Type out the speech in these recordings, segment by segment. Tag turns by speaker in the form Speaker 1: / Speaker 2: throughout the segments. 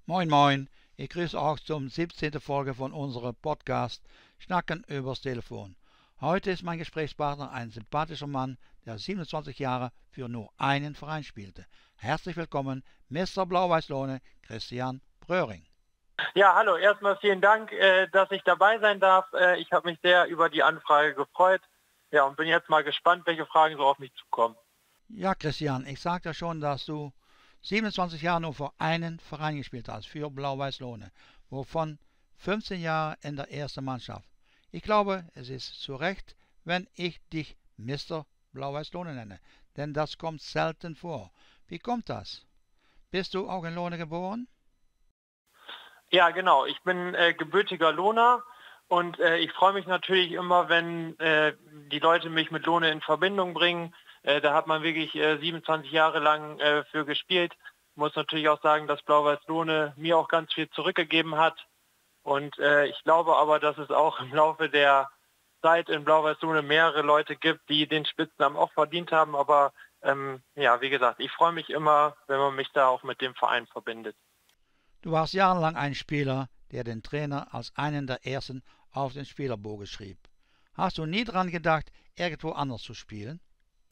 Speaker 1: Moin Moin, ich grüße auch zum 17. Folge von unserem Podcast Schnacken übers Telefon. Heute ist mein Gesprächspartner ein sympathischer Mann, der 27 Jahre für nur einen Verein spielte. Herzlich willkommen, Mr. Blau-Weiß-Lohne, Christian Bröhring.
Speaker 2: Ja, hallo, erstmal vielen Dank, dass ich dabei sein darf. Ich habe mich sehr über die Anfrage gefreut. Ja, und bin jetzt mal gespannt, welche Fragen so auf mich zukommen.
Speaker 1: Ja, Christian, ich sagte ja schon, dass du 27 Jahre nur für einen Verein gespielt hast, für Blau-Weiß-Lohne, wovon 15 Jahre in der ersten Mannschaft. Ich glaube, es ist zu Recht, wenn ich dich Mr. Blau-Weiß-Lohne nenne, denn das kommt selten vor. Wie kommt das? Bist du auch in Lohne geboren?
Speaker 2: Ja, genau. Ich bin gebürtiger Lohner und ich freue mich natürlich immer, wenn die Leute mich mit Lohne in Verbindung bringen. Da hat man wirklich 27 Jahre lang für gespielt. Muss natürlich auch sagen, dass Blau-Weiß-Lohne mir auch ganz viel zurückgegeben hat. Und ich glaube aber, dass es auch im Laufe der Zeit in Blau-Weiß-Lohne mehrere Leute gibt, die den Spitznamen auch verdient haben. Aber ja, wie gesagt, ich freue mich immer, wenn man mich da auch mit dem Verein verbindet.
Speaker 1: Du warst jahrelang ein Spieler, der den Trainer als einen der ersten auf den Spielerbogen schrieb. Hast du nie dran gedacht, irgendwo anders zu spielen?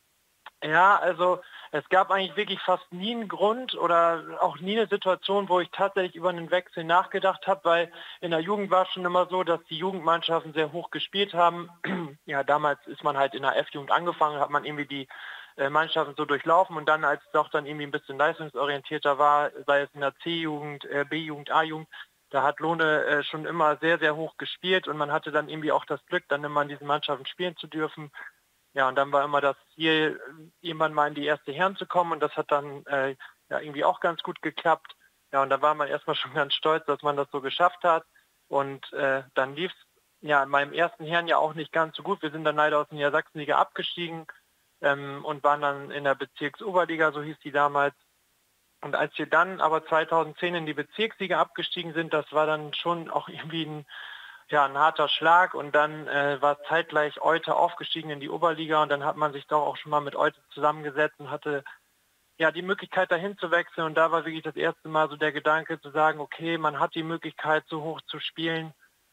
Speaker 2: Ja, also es gab eigentlich wirklich fast nie einen Grund oder auch nie eine Situation, wo ich tatsächlich über einen Wechsel nachgedacht habe, weil in der Jugend war es schon immer so, dass die Jugendmannschaften sehr hoch gespielt haben. Ja, damals ist man halt in der F-Jugend angefangen, hat man irgendwie die Mannschaften so durchlaufen und dann, als es doch dann irgendwie ein bisschen leistungsorientierter war, sei es in der C-Jugend, B-Jugend, A-Jugend, da hat Lohne schon immer sehr, sehr hoch gespielt und man hatte dann irgendwie auch das Glück, dann immer in diesen Mannschaften spielen zu dürfen. Ja, und dann war immer das Ziel, irgendwann mal in die erste Herren zu kommen und das hat dann ja irgendwie auch ganz gut geklappt. Ja, und da war man erstmal schon ganz stolz, dass man das so geschafft hat. Und dann lief es ja in meinem ersten Herren ja auch nicht ganz so gut. Wir sind dann leider aus der Niedersachsenliga abgestiegen und waren dann in der Bezirksoberliga, so hieß die damals. Und als wir dann aber 2010 in die Bezirksliga abgestiegen sind, das war dann schon auch irgendwie ein harter Schlag und dann war zeitgleich Eute aufgestiegen in die Oberliga und dann hat man sich doch auch schon mal mit Eute zusammengesetzt und hatte ja die Möglichkeit dahin zu wechseln und da war wirklich das erste Mal so der Gedanke zu sagen, okay, man hat die Möglichkeit so hoch zu spielen.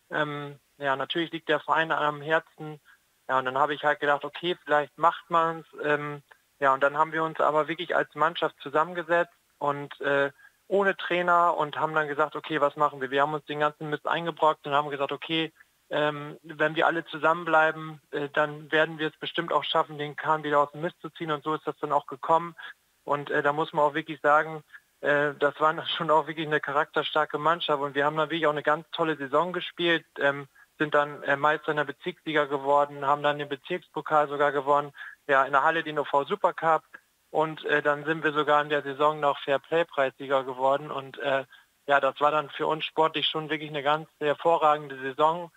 Speaker 2: Ja, natürlich liegt der Verein am Herzen. Ja, und dann habe ich halt gedacht, okay, vielleicht macht man es. Ja, und dann haben wir uns aber wirklich als Mannschaft zusammengesetzt und ohne Trainer und haben dann gesagt, okay, was machen wir? Wir haben uns den ganzen Mist eingebrockt und haben gesagt, okay, wenn wir alle zusammenbleiben, dann werden wir es bestimmt auch schaffen, den Kahn wieder aus dem Mist zu ziehen und so ist das dann auch gekommen. Und da muss man auch wirklich sagen, das war dann schon auch wirklich eine charakterstarke Mannschaft und wir haben dann wirklich auch eine ganz tolle Saison gespielt, sind dann Meister in der Bezirksliga geworden, haben dann den Bezirkspokal sogar gewonnen, ja, in der Halle den OV Supercup. Und dann sind wir sogar in der Saison noch Fairplay-Preissieger geworden. Und ja, das war dann für uns sportlich schon wirklich eine ganz hervorragende Saison.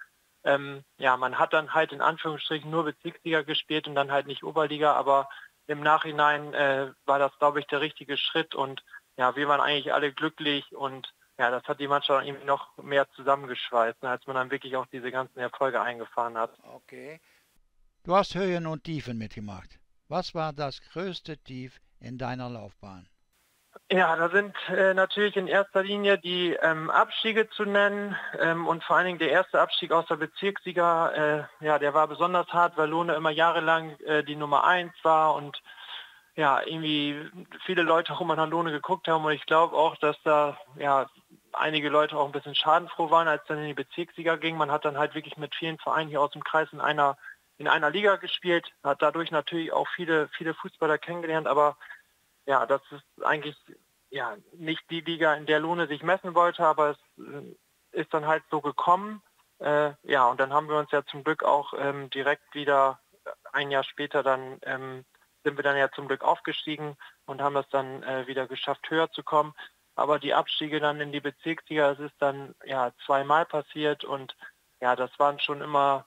Speaker 2: Ja, man hat dann halt in Anführungsstrichen nur Bezirksliga gespielt und dann halt nicht Oberliga. Aber im Nachhinein war das, glaube ich, der richtige Schritt. Und ja, wir waren eigentlich alle glücklich. Und ja, das hat die Mannschaft irgendwie noch mehr zusammengeschweißt, als man dann wirklich auch diese ganzen Erfolge eingefahren hat.
Speaker 1: Okay. Du hast Höhen und Tiefen mitgemacht. Was war das größte Tief in deiner Laufbahn?
Speaker 2: Ja, da sind natürlich in erster Linie die Abstiege zu nennen und vor allen Dingen der erste Abstieg aus der Bezirksliga, ja, der war besonders hart, weil Lohne immer jahrelang die Nummer 1 war und ja, irgendwie viele Leute auch immer nach Lohne geguckt haben und ich glaube auch, dass da ja einige Leute auch ein bisschen schadenfroh waren, als dann in die Bezirksliga ging. Man hat dann halt wirklich mit vielen Vereinen hier aus dem Kreis in einer Liga gespielt, hat dadurch natürlich auch viele Fußballer kennengelernt, aber ja, das ist eigentlich ja nicht die Liga, in der Lohne sich messen wollte, aber es ist dann halt so gekommen. Ja, und dann haben wir uns ja zum Glück auch direkt wieder ein Jahr später dann sind wir dann ja zum Glück aufgestiegen und haben das dann wieder geschafft, höher zu kommen. Aber die Abstiege dann in die Bezirksliga, es ist dann ja zweimal passiert und ja, das waren schon immer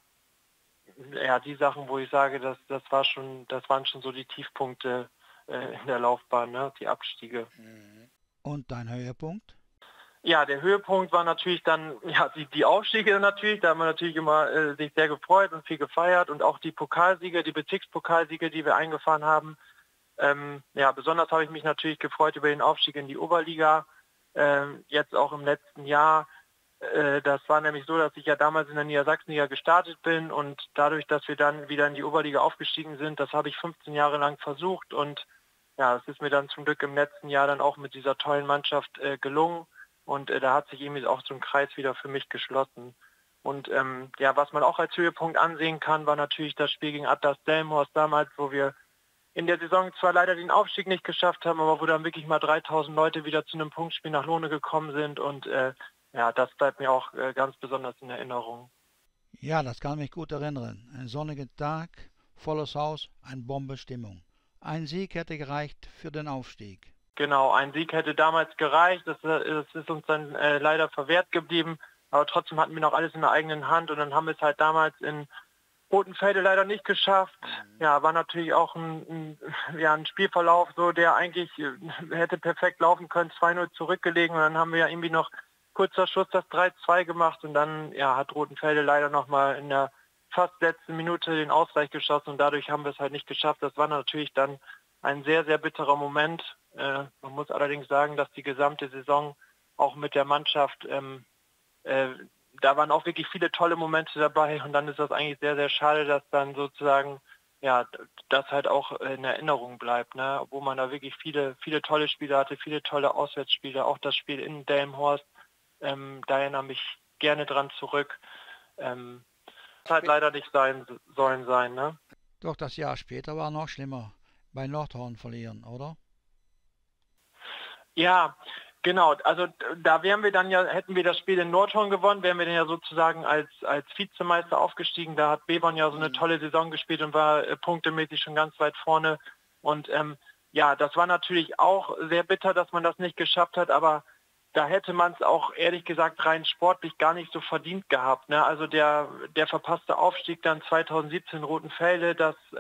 Speaker 2: ja die Sachen, wo ich sage, das waren schon so die Tiefpunkte in der Laufbahn, ne? Die Abstiege.
Speaker 1: Und dein Höhepunkt?
Speaker 2: Ja, der Höhepunkt war natürlich dann, ja, die Aufstiege natürlich, da haben wir natürlich immer sich sehr gefreut und viel gefeiert und auch die Pokalsiege, die Bezirkspokalsiege, die wir eingefahren haben. Ja, besonders habe ich mich natürlich gefreut über den Aufstieg in die Oberliga. jetzt auch im letzten Jahr. Das war nämlich so, dass ich ja damals in der Niedersachsenliga gestartet bin und dadurch, dass wir dann wieder in die Oberliga aufgestiegen sind, das habe ich 15 Jahre lang versucht und ja, es ist mir dann zum Glück im letzten Jahr dann auch mit dieser tollen Mannschaft gelungen und da hat sich irgendwie auch so ein Kreis wieder für mich geschlossen. Und ja, was man auch als Höhepunkt ansehen kann, war natürlich das Spiel gegen Atlas Delmenhorst damals, wo wir in der Saison zwar leider den Aufstieg nicht geschafft haben, aber wo dann wirklich mal 3000 Leute wieder zu einem Punktspiel nach Lohne gekommen sind und ja, das bleibt mir auch ganz besonders in Erinnerung.
Speaker 1: Ja, das kann mich gut erinnern. Ein sonniger Tag, volles Haus, eine Bombenstimmung. Ein Sieg hätte gereicht für den Aufstieg.
Speaker 2: Genau, ein Sieg hätte damals gereicht, das ist uns dann leider verwehrt geblieben, aber trotzdem hatten wir noch alles in der eigenen Hand und dann haben wir es halt damals in Rotenfelde leider nicht geschafft. Ja, war natürlich auch ja, ein Spielverlauf, so der eigentlich hätte perfekt laufen können, 2-0 zurückgelegen und dann haben wir ja irgendwie noch kurzer Schuss das 3-2 gemacht und dann ja, hat Rotenfelde leider nochmal in der fast letzten Minute den Ausgleich geschossen und dadurch haben wir es halt nicht geschafft. Das war natürlich dann ein sehr, sehr bitterer Moment. Man muss allerdings sagen, dass die gesamte Saison auch mit der Mannschaft, da waren auch wirklich viele tolle Momente dabei und dann ist das eigentlich sehr, sehr schade, dass dann sozusagen ja, das halt auch in Erinnerung bleibt, ne? Obwohl man da wirklich viele, viele tolle Spiele hatte, viele tolle Auswärtsspiele, auch das Spiel in Delmenhorst, da erinnere mich gerne dran zurück. Das halt leider nicht sein, ne?
Speaker 1: Doch das Jahr später war noch schlimmer. Bei Nordhorn verlieren, oder?
Speaker 2: Ja, genau. Also da wären wir dann ja, hätten wir das Spiel in Nordhorn gewonnen, wären wir dann ja sozusagen als Vizemeister aufgestiegen. Da hat Bevern ja so eine tolle Saison gespielt und war punktemäßig schon ganz weit vorne. Und ja, das war natürlich auch sehr bitter, dass man das nicht geschafft hat, aber da hätte man es auch ehrlich gesagt rein sportlich gar nicht so verdient gehabt. Ne? Also der verpasste Aufstieg dann 2017 in Rotenfelde,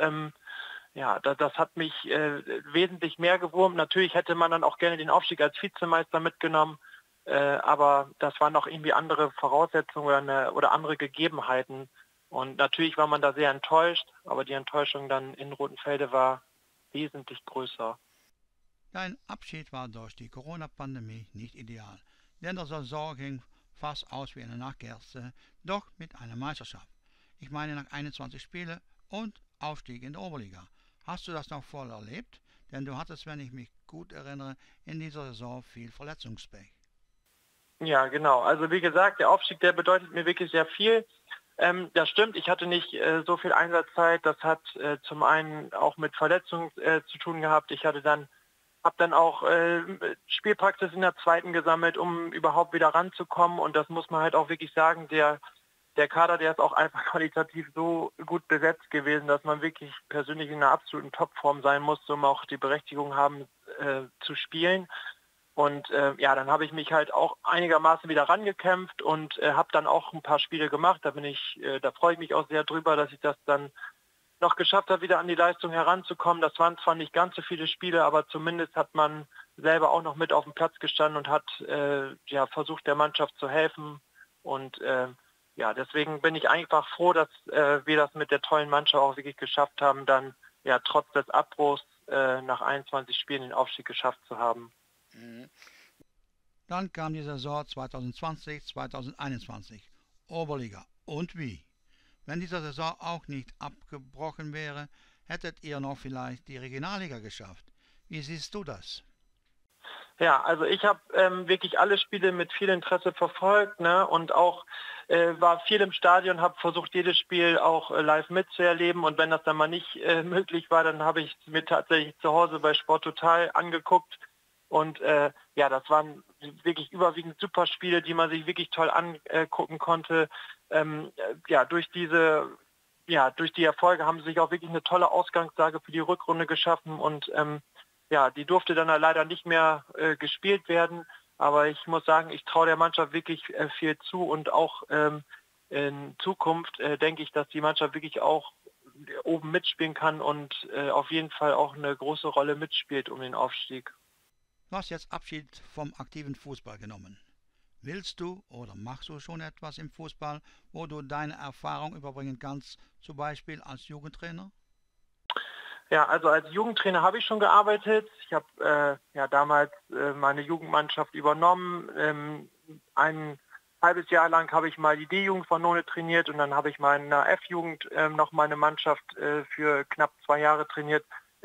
Speaker 2: ja, das hat mich wesentlich mehr gewurmt. Natürlich hätte man dann auch gerne den Aufstieg als Vizemeister mitgenommen, aber das waren noch irgendwie andere Voraussetzungen oder andere Gegebenheiten. Und natürlich war man da sehr enttäuscht, aber die Enttäuschung dann in Rotenfelde war wesentlich größer.
Speaker 1: Dein Abschied war durch die Corona-Pandemie nicht ideal, denn der Saison ging fast aus wie eine Nachtkerze, doch mit einer Meisterschaft. Ich meine nach 21 Spielen und Aufstieg in der Oberliga. Hast du das noch voll erlebt? Denn du hattest, wenn ich mich gut erinnere, in dieser Saison viel Verletzungspech.
Speaker 2: Ja, genau. Also wie gesagt, der Aufstieg, der bedeutet mir wirklich sehr viel. Das stimmt, ich hatte nicht so viel Einsatzzeit. Das hat zum einen auch mit Verletzungen zu tun gehabt. Habe dann auch Spielpraxis in der zweiten gesammelt, um überhaupt wieder ranzukommen. Und das muss man halt auch wirklich sagen, der Kader, der ist auch einfach qualitativ so gut besetzt gewesen, dass man wirklich persönlich in einer absoluten Topform sein muss, um auch die Berechtigung haben zu spielen. Und ja, dann habe ich mich halt auch einigermaßen wieder rangekämpft und habe dann auch ein paar Spiele gemacht. Da freue ich mich auch sehr drüber, dass ich das dann noch geschafft habe, wieder an die Leistung heranzukommen. Das waren zwar nicht ganz so viele Spiele, aber zumindest hat man selber auch noch mit auf dem Platz gestanden und hat ja, versucht, der Mannschaft zu helfen. Und ja, deswegen bin ich einfach froh, dass wir das mit der tollen Mannschaft auch wirklich geschafft haben, dann ja trotz des Abbruchs nach 21 Spielen den Aufstieg geschafft zu haben.
Speaker 1: Dann kam die Saison 2020-2021, Oberliga. Und wie? Wenn diese Saison auch nicht abgebrochen wäre, hättet ihr noch vielleicht die Regionalliga geschafft. Wie siehst du das?
Speaker 2: Ja, also ich habe wirklich alle Spiele mit viel Interesse verfolgt, ne? Und auch war viel im Stadion, habe versucht, jedes Spiel auch live mitzuerleben. Und wenn das dann mal nicht möglich war, dann habe ich es mir tatsächlich zu Hause bei Sport Total angeguckt. Und ja, das waren wirklich überwiegend super Spiele, die man sich wirklich toll angucken konnte. Ja, durch die Erfolge haben sie sich auch wirklich eine tolle Ausgangslage für die Rückrunde geschaffen und ja, die durfte dann leider nicht mehr gespielt werden. Aber ich muss sagen, ich traue der Mannschaft wirklich viel zu und auch in Zukunft denke ich, dass die Mannschaft wirklich auch oben mitspielen kann und auf jeden Fall auch eine große Rolle mitspielt um den Aufstieg.
Speaker 1: Du hast jetzt Abschied vom aktiven Fußball genommen. Willst du oder machst du schon etwas im Fußball, wo du deine Erfahrung überbringen kannst, zum Beispiel als Jugendtrainer?
Speaker 2: Ja, also als Jugendtrainer habe ich schon gearbeitet. Ich habe ja damals meine Jugendmannschaft übernommen. Ein halbes Jahr lang habe ich mal die D-Jugend von None trainiert und dann habe ich mal in der F-Jugend noch meine Mannschaft für knapp 2 Jahre trainiert.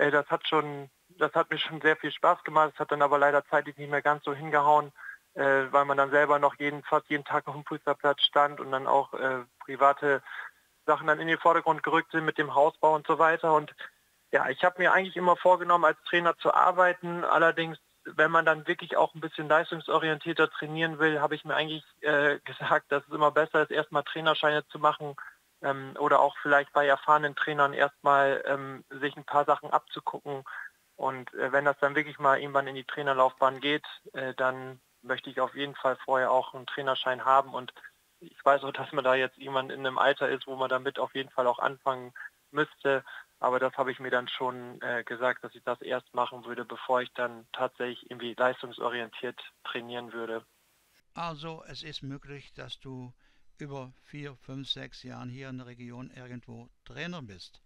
Speaker 2: Das hat mir schon sehr viel Spaß gemacht. Es hat dann aber leider zeitlich nicht mehr ganz so hingehauen, weil man dann selber noch fast jeden Tag auf dem Fußballplatz stand und dann auch private Sachen dann in den Vordergrund gerückt sind mit dem Hausbau und so weiter. Und ja, ich habe mir eigentlich immer vorgenommen, als Trainer zu arbeiten. Allerdings, wenn man dann wirklich auch ein bisschen leistungsorientierter trainieren will, habe ich mir eigentlich gesagt, dass es immer besser ist, erstmal Trainerscheine zu machen oder auch vielleicht bei erfahrenen Trainern erstmal sich ein paar Sachen abzugucken. Und wenn das dann wirklich mal irgendwann in die Trainerlaufbahn geht, dann möchte ich auf jeden Fall vorher auch einen Trainerschein haben. Und ich weiß auch, dass man da jetzt jemand in einem Alter ist, wo man damit auf jeden Fall auch anfangen müsste. Aber das habe ich mir dann schon gesagt, dass ich das erst machen würde, bevor ich dann tatsächlich irgendwie leistungsorientiert trainieren würde.
Speaker 1: Also es ist möglich, dass du über 4, 5, 6 Jahren hier in der Region irgendwo Trainer bist.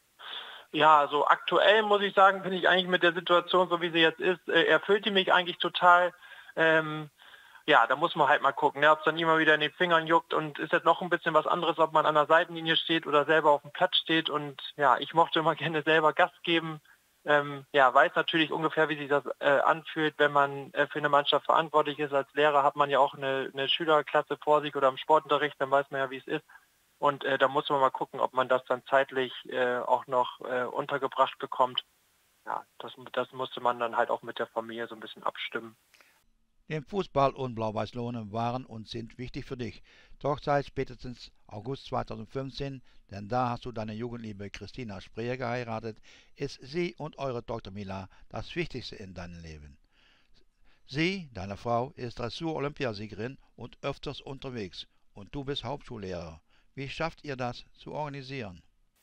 Speaker 2: Ja, also aktuell muss ich sagen, bin ich eigentlich mit der Situation, so wie sie jetzt ist, erfüllt die mich eigentlich total. Ähm, ja, da muss man halt mal gucken, ne, ob es dann immer wieder in den Fingern juckt und ist jetzt noch ein bisschen was anderes, ob man an der Seitenlinie steht oder selber auf dem Platz steht. Und ja, ich mochte immer gerne selber Gas geben. Ja, weiß natürlich ungefähr, wie sich das anfühlt, wenn man für eine Mannschaft verantwortlich ist. Als Lehrer hat man ja auch eine Schülerklasse vor sich oder im Sportunterricht, dann weiß man ja, wie es ist. Und da muss man mal gucken, ob man das dann zeitlich auch noch untergebracht bekommt. Ja, das musste man dann halt auch mit der Familie so ein bisschen abstimmen.
Speaker 1: Der Fußball und Blau-Weiß-Lohne waren und sind wichtig für dich. Doch seit spätestens August 2015, denn da hast du deine Jugendliebe Christina Spreer geheiratet, ist sie und eure Tochter Mila das Wichtigste in deinem Leben. Sie, deine Frau, ist Dressur-Olympiasiegerin und öfters unterwegs und du bist Hauptschullehrer. Wie schafft ihr das zu organisieren?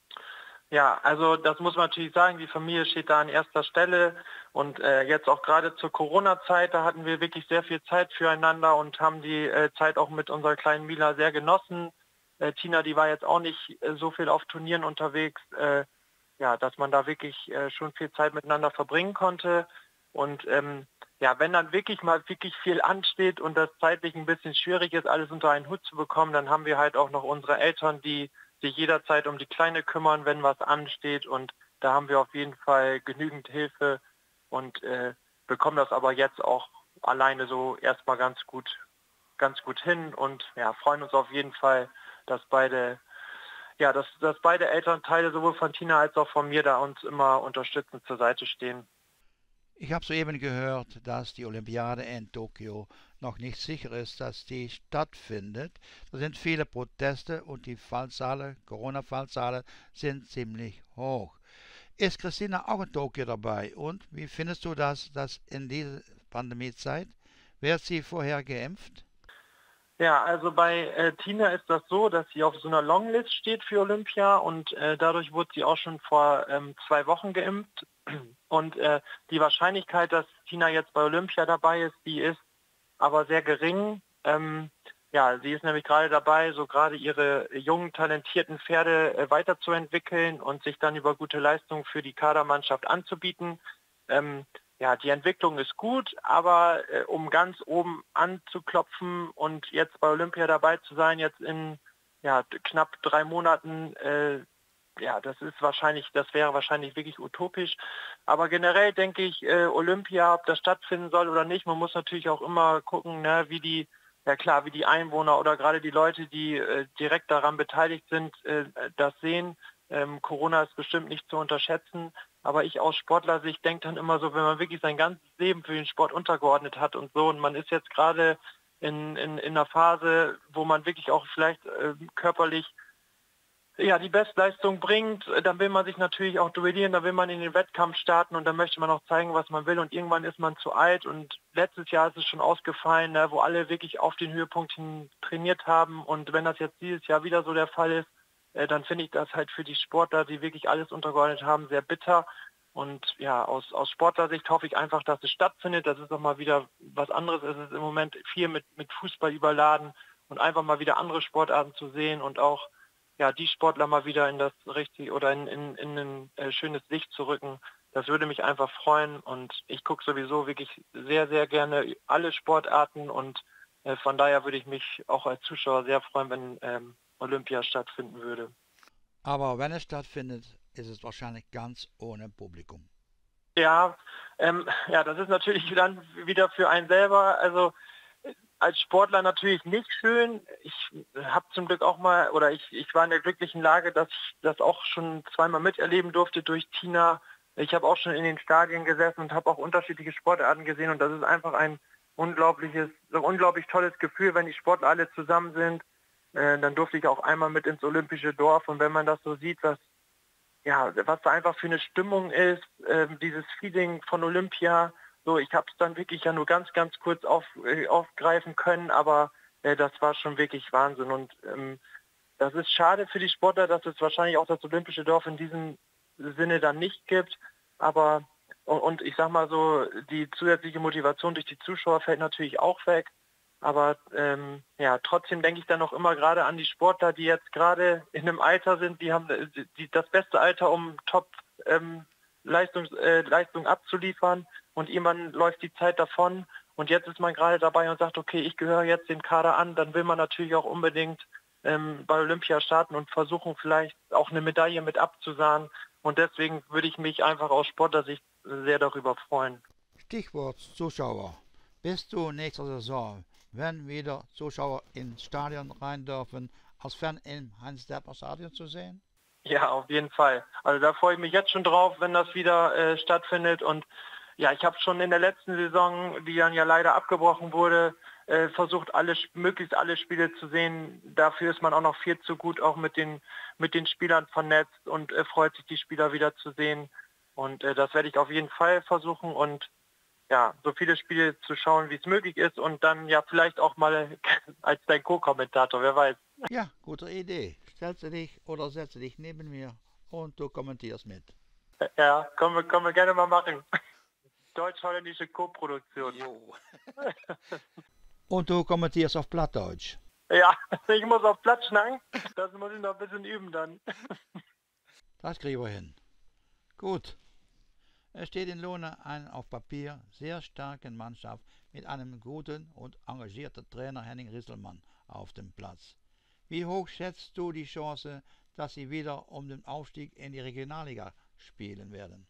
Speaker 2: Ja, also das muss man natürlich sagen, die Familie steht da an erster Stelle und jetzt auch gerade zur Corona-Zeit, da hatten wir wirklich sehr viel Zeit füreinander und haben die Zeit auch mit unserer kleinen Mila sehr genossen. Tina, die war jetzt auch nicht so viel auf Turnieren unterwegs, ja, dass man da wirklich schon viel Zeit miteinander verbringen konnte. Und ja, wenn dann wirklich viel ansteht und das zeitlich ein bisschen schwierig ist, alles unter einen Hut zu bekommen, dann haben wir halt auch noch unsere Eltern, die sich jederzeit um die Kleine kümmern, wenn was ansteht. Und da haben wir auf jeden Fall genügend Hilfe und bekommen das aber jetzt auch alleine so erstmal ganz gut hin und ja, freuen uns auf jeden Fall, dass dass beide Elternteile sowohl von Tina als auch von mir da uns immer unterstützend zur Seite stehen.
Speaker 1: Ich habe soeben gehört, dass die Olympiade in Tokio noch nicht sicher ist, dass die stattfindet. Da sind viele Proteste und die Fallzahlen, Corona-Fallzahlen sind ziemlich hoch. Ist Christina auch in Tokio dabei? Und wie findest du das in dieser Pandemiezeit? Wird sie vorher geimpft?
Speaker 2: Ja, also bei Tina ist das so, dass sie auf so einer Longlist steht für Olympia und dadurch wurde sie auch schon vor 2 Wochen geimpft. Und die Wahrscheinlichkeit, dass Tina jetzt bei Olympia dabei ist, die ist aber sehr gering. Ja, sie ist nämlich gerade dabei, so gerade ihre jungen, talentierten Pferde weiterzuentwickeln und sich dann über gute Leistungen für die Kadermannschaft anzubieten. Ja, die Entwicklung ist gut, aber um ganz oben anzuklopfen und jetzt bei Olympia dabei zu sein, jetzt in ja, knapp 3 Monaten, ja, das wäre wahrscheinlich wirklich utopisch. Aber generell denke ich, Olympia, ob das stattfinden soll oder nicht, man muss natürlich auch immer gucken, ne, ja klar, wie die Einwohner oder gerade die Leute, die direkt daran beteiligt sind, das sehen. Corona ist bestimmt nicht zu unterschätzen, aber ich aus Sportlersicht denke dann immer so, wenn man wirklich sein ganzes Leben für den Sport untergeordnet hat und so und man ist jetzt gerade in einer Phase, wo man wirklich auch vielleicht körperlich ja, die Bestleistung bringt, dann will man sich natürlich auch duellieren, dann will man in den Wettkampf starten und dann möchte man auch zeigen, was man will und irgendwann ist man zu alt und letztes Jahr ist es schon ausgefallen, ne, wo alle wirklich auf den Höhepunkt hin trainiert haben und wenn das jetzt dieses Jahr wieder so der Fall ist, dann finde ich das halt für die Sportler, die wirklich alles untergeordnet haben, sehr bitter und ja, aus Sportlersicht hoffe ich einfach, dass es stattfindet, das ist doch mal wieder was anderes, es ist im Moment viel mit Fußball überladen und einfach mal wieder andere Sportarten zu sehen und auch ja, die Sportler mal wieder in das richtige oder in ein schönes Licht zu rücken. Das würde mich einfach freuen und ich gucke sowieso wirklich sehr, sehr gerne alle Sportarten und von daher würde ich mich auch als Zuschauer sehr freuen, wenn Olympia stattfinden würde.
Speaker 1: Aber wenn es stattfindet, ist es wahrscheinlich ganz ohne Publikum.
Speaker 2: Ja, ja, das ist natürlich dann wieder für einen selber, also als Sportler natürlich nicht schön. Ich habe zum Glück auch mal, oder ich war in der glücklichen Lage, dass ich das auch schon zweimal miterleben durfte durch Tina. Ich habe auch schon in den Stadien gesessen und habe auch unterschiedliche Sportarten gesehen und das ist einfach ein unglaublich tolles Gefühl, wenn die Sportler alle zusammen sind. Dann durfte ich auch einmal mit ins Olympische Dorf und wenn man das so sieht, was da einfach für eine Stimmung ist, dieses Feeling von Olympia. So, ich habe es dann wirklich ja nur ganz, ganz kurz aufgreifen können, aber das war schon wirklich Wahnsinn. Und das ist schade für die Sportler, dass es wahrscheinlich auch das Olympische Dorf in diesem Sinne dann nicht gibt. Aber, und ich sag mal so, die zusätzliche Motivation durch die Zuschauer fällt natürlich auch weg. Aber ja, trotzdem denke ich dann noch immer gerade an die Sportler, die jetzt gerade in einem Alter sind, die haben das beste Alter, um Leistung abzuliefern und irgendwann läuft die Zeit davon und jetzt ist man gerade dabei und sagt, okay, ich gehöre jetzt dem Kader an, dann will man natürlich auch unbedingt bei Olympia starten und versuchen vielleicht auch eine Medaille mit abzusahnen und deswegen würde ich mich einfach aus Sportlersicht sehr darüber freuen.
Speaker 1: Stichwort Zuschauer. Bist du nächste Saison, wenn wieder Zuschauer ins Stadion rein dürfen, als Fan im Heinz-Deppner-Stadion zu sehen?
Speaker 2: Ja, auf jeden Fall. Also da freue ich mich jetzt schon drauf, wenn das wieder stattfindet. Und ja, ich habe schon in der letzten Saison, die dann ja leider abgebrochen wurde, versucht, möglichst alle Spiele zu sehen. Dafür ist man auch noch viel zu gut, auch mit den Spielern vernetzt und freut sich, die Spieler wieder zu sehen. Und das werde ich auf jeden Fall versuchen und ja, so viele Spiele zu schauen, wie es möglich ist und dann ja vielleicht auch mal als dein Co-Kommentator, wer weiß.
Speaker 1: Ja, gute Idee. Stellst du dich oder setze dich neben mir und du kommentierst mit.
Speaker 2: Ja, können wir gerne mal machen. Deutsch-holländische Co-Produktion.
Speaker 1: Jo. Und du kommentierst auf Plattdeutsch.
Speaker 2: Ja, ich muss auf Platz schnacken. Das muss ich noch ein bisschen üben dann.
Speaker 1: Das kriegen wir hin. Gut. Es steht in Lohne eine auf Papier sehr starke Mannschaft mit einem guten und engagierten Trainer Henning Risselmann auf dem Platz. Wie hoch schätzt du die Chance, dass sie wieder um den Aufstieg in die Regionalliga spielen werden?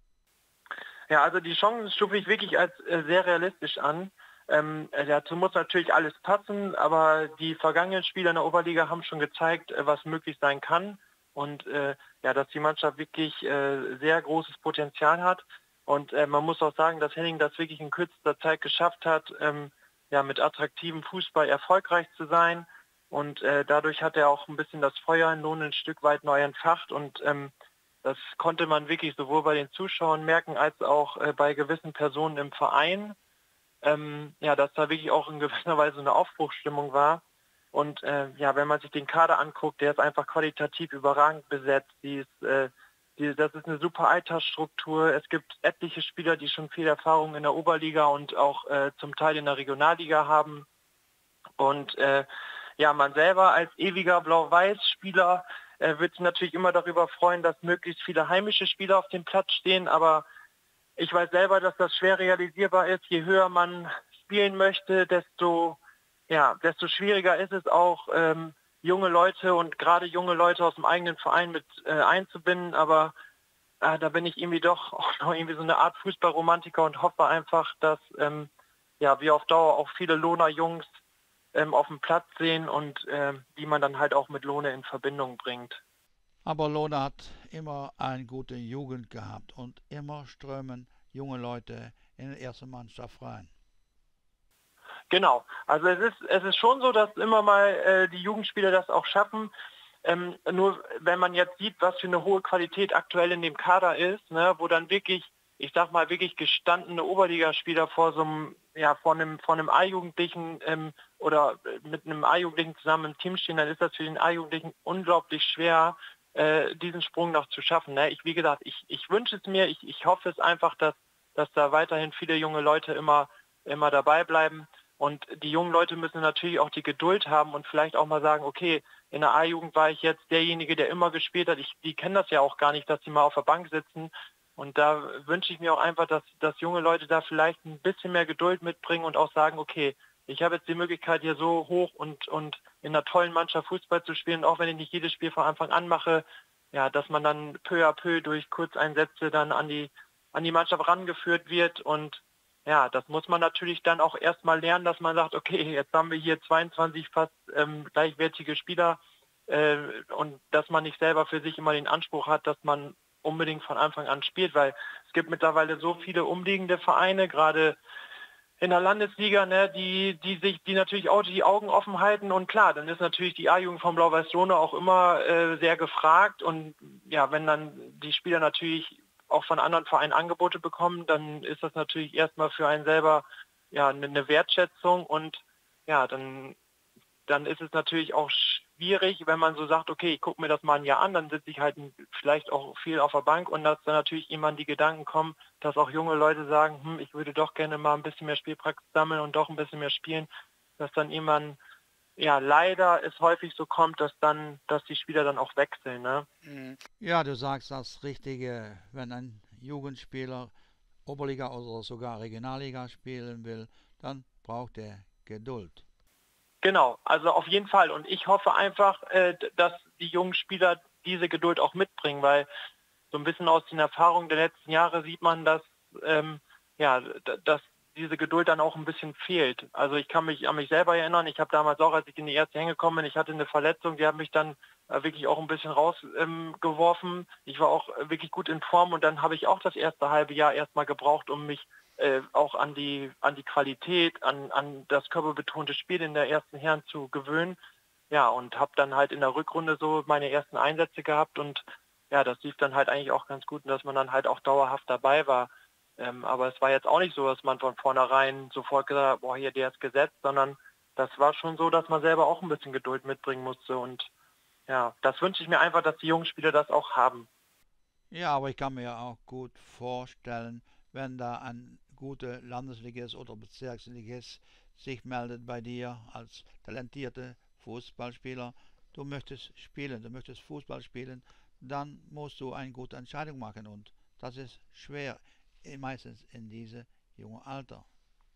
Speaker 2: Ja, also die Chancen stufe ich wirklich als sehr realistisch an. Dazu muss natürlich alles passen, aber die vergangenen Spiele in der Oberliga haben schon gezeigt, was möglich sein kann und ja, dass die Mannschaft wirklich sehr großes Potenzial hat. Und man muss auch sagen, dass Henning das wirklich in kürzester Zeit geschafft hat, ja, mit attraktivem Fußball erfolgreich zu sein. Und dadurch hat er auch ein bisschen das Feuer in Lohn ein Stück weit neu entfacht und das konnte man wirklich sowohl bei den Zuschauern merken, als auch bei gewissen Personen im Verein, ja, dass da wirklich auch in gewisser Weise eine Aufbruchsstimmung war. Und ja, wenn man sich den Kader anguckt, der ist einfach qualitativ überragend besetzt. Das ist eine super Altersstruktur. Es gibt etliche Spieler, die schon viel Erfahrung in der Oberliga und auch zum Teil in der Regionalliga haben. Und ja, man selber als ewiger Blau-Weiß-Spieler wird sich natürlich immer darüber freuen, dass möglichst viele heimische Spieler auf dem Platz stehen, aber ich weiß selber, dass das schwer realisierbar ist. Je höher man spielen möchte, desto schwieriger ist es auch, junge Leute und gerade junge Leute aus dem eigenen Verein mit einzubinden, aber da bin ich irgendwie doch auch noch irgendwie so eine Art Fußballromantiker und hoffe einfach, dass ja, wir auf Dauer auch viele Lohner Jungs auf dem Platz sehen und die man dann halt auch mit Lohne in Verbindung bringt.
Speaker 1: Aber Lohne hat immer eine gute Jugend gehabt und immer strömen junge Leute in die erste Mannschaft rein.
Speaker 2: Genau, also es ist schon so, dass immer mal die Jugendspieler das auch schaffen. Nur wenn man jetzt sieht, was für eine hohe Qualität aktuell in dem Kader ist, ne, wo dann wirklich, ich sag mal, wirklich gestandene Oberligaspieler vor so einem, ja, vor einem A-Jugendlichen oder mit einem A-Jugendlichen zusammen im Team stehen, dann ist das für den A-Jugendlichen unglaublich schwer, diesen Sprung noch zu schaffen. Ne? Wie gesagt, ich wünsche es mir, ich hoffe es einfach, dass da weiterhin viele junge Leute immer dabei bleiben. Und die jungen Leute müssen natürlich auch die Geduld haben und vielleicht auch mal sagen, okay, in der A-Jugend war ich jetzt derjenige, der immer gespielt hat. Die kennen das ja auch gar nicht, dass sie mal auf der Bank sitzen. Und da wünsche ich mir auch einfach, dass junge Leute da vielleicht ein bisschen mehr Geduld mitbringen und auch sagen, okay, ich habe jetzt die Möglichkeit, hier so hoch und in einer tollen Mannschaft Fußball zu spielen. Und auch wenn ich nicht jedes Spiel von Anfang an mache, ja, dass man dann peu à peu durch Kurzeinsätze dann an die Mannschaft rangeführt wird. Und ja, das muss man natürlich dann auch erstmal lernen, dass man sagt, okay, jetzt haben wir hier 22 fast gleichwertige Spieler und dass man nicht selber für sich immer den Anspruch hat, dass man unbedingt von Anfang an spielt, weil es gibt mittlerweile so viele umliegende Vereine, gerade in der Landesliga, ne, die natürlich auch die Augen offen halten. Und klar, dann ist natürlich die A-Jugend von Blau-Weiß-Lohne auch immer sehr gefragt. Und ja, wenn dann die Spieler natürlich auch von anderen Vereinen Angebote bekommen, dann ist das natürlich erstmal für einen selber ja eine Wertschätzung. Und ja, dann ist es natürlich auch schwierig, wenn man so sagt, okay, ich gucke mir das mal ein Jahr an, dann sitze ich halt vielleicht auch viel auf der Bank und dass dann natürlich jemand die Gedanken kommen, dass auch junge Leute sagen, ich würde doch gerne mal ein bisschen mehr Spielpraxis sammeln und doch ein bisschen mehr spielen, dass dann jemand, ja, leider es häufig so kommt, dass die Spieler dann auch wechseln, ne?
Speaker 1: Ja, du sagst das Richtige, wenn ein Jugendspieler Oberliga oder sogar Regionalliga spielen will, dann braucht er Geduld.
Speaker 2: Genau, also auf jeden Fall. Und ich hoffe einfach, dass die jungen Spieler diese Geduld auch mitbringen, weil so ein bisschen aus den Erfahrungen der letzten Jahre sieht man, dass diese Geduld dann auch ein bisschen fehlt. Also ich kann mich an mich selber erinnern, ich habe damals auch, als ich in die erste hingekommen bin, ich hatte eine Verletzung, die hat mich dann wirklich auch ein bisschen rausgeworfen. Ich war auch wirklich gut in Form und dann habe ich auch das erste halbe Jahr erstmal gebraucht, um mich auch an die Qualität, an das körperbetonte Spiel in der ersten Herren zu gewöhnen. Ja, und habe dann halt in der Rückrunde so meine ersten Einsätze gehabt und ja, das lief dann halt eigentlich auch ganz gut, dass man dann halt auch dauerhaft dabei war. Aber es war jetzt auch nicht so, dass man von vornherein sofort gesagt hat, boah, hier, der ist gesetzt, sondern das war schon so, dass man selber auch ein bisschen Geduld mitbringen musste. Und ja, das wünsche ich mir einfach, dass die jungen Spieler das auch haben.
Speaker 1: Ja, aber ich kann mir auch gut vorstellen, wenn da ein guter Landesligist oder Bezirksligist sich meldet bei dir als talentierte Fußballspieler, du möchtest spielen, du möchtest Fußball spielen, dann musst du eine gute Entscheidung machen und das ist schwer, meistens in diesem jungen Alter.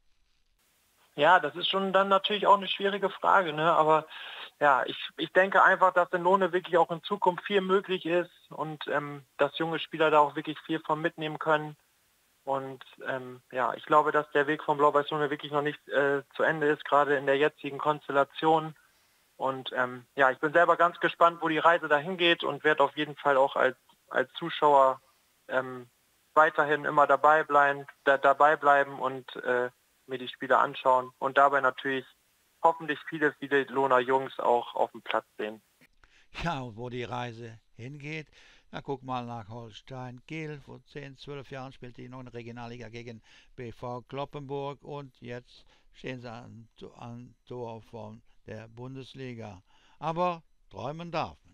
Speaker 2: Ja, das ist schon dann natürlich auch eine schwierige Frage, ne? Aber ja, ich denke einfach, dass in Lohne wirklich auch in Zukunft viel möglich ist und dass junge Spieler da auch wirklich viel von mitnehmen können. Und ja, ich glaube, dass der Weg von Blau-Weiß-Lohne wirklich noch nicht zu Ende ist, gerade in der jetzigen Konstellation. Und ja, ich bin selber ganz gespannt, wo die Reise dahin geht und werde auf jeden Fall auch als Zuschauer weiterhin immer dabei bleiben und mir die Spiele anschauen und dabei natürlich hoffentlich viele Lohner Jungs auch auf dem Platz sehen.
Speaker 1: Ja, und wo die Reise hingeht, na guck mal nach Holstein Kiel. Vor 10, 12 Jahren spielte ich noch in der Regionalliga gegen BV Cloppenburg und jetzt stehen sie an Tor von der Bundesliga. Aber träumen darf man.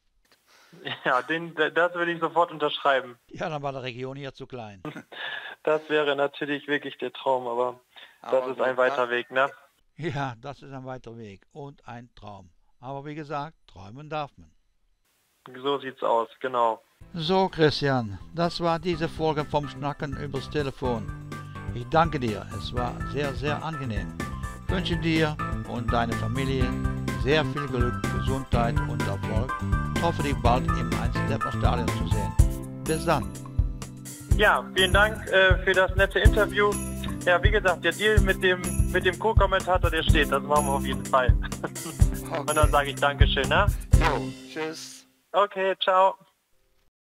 Speaker 2: Ja, das würde ich sofort unterschreiben.
Speaker 1: Ja, dann war die Region hier zu klein.
Speaker 2: Das wäre natürlich wirklich der Traum, aber das ist ein weiter Weg, ne?
Speaker 1: Ja, das ist ein weiter Weg und ein Traum. Aber wie gesagt, träumen darf man.
Speaker 2: So sieht's aus, genau.
Speaker 1: So, Christian, das war diese Folge vom Schnacken übers Telefon. Ich danke dir, es war sehr, sehr angenehm. Ich wünsche dir und deiner Familie sehr viel Glück, Gesundheit und Erfolg und hoffe, dich bald im Heinz-Deppner-Stadion zu sehen. Bis dann. Ja, vielen Dank für das nette Interview. Ja, wie gesagt, der Deal mit dem Co-Kommentator, der steht, das machen wir auf jeden Fall. Okay. Und dann sage ich Dankeschön, ne?
Speaker 3: Jo, tschüss.
Speaker 2: Okay, ciao.